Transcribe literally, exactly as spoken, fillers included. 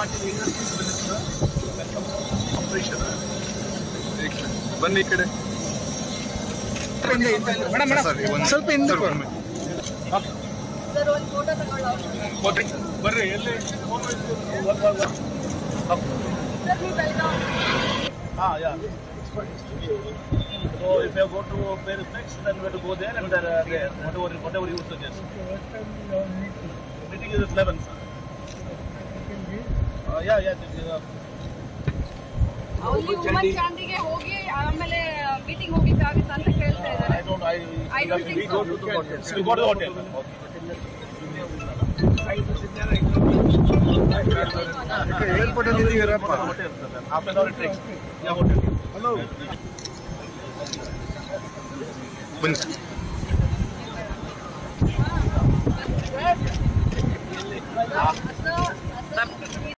ಬನ್ನಿ ಈ ಕಡೆ ಸ್ವಲ್ಪ ಹಿಂದೆ ಬರ್ರಿ ಎಲ್ಲಿ Ah, yeah. So if you go to Paris next, then we have to go there and there, uh, there whatever, whatever you suggest. Meeting is at eleven. Uh, yeah, yeah. Only woman chandige hogi ಆಮೇಲೆ meeting ಹೋಗಿಕ್ಕೆ ಆಗುತ್ತೆ ಅಂತ ಹೇಳ್ತಾ ಇದ್ದಾರೆ. I don't I I don't think we so. go to the hotel. We go to the hotel. Airport ಅಲ್ಲಿ ಇದೀರಪ್ಪ Half an hour it takes. Yeah, hotel. Hello. ಬನ್ನಿ sir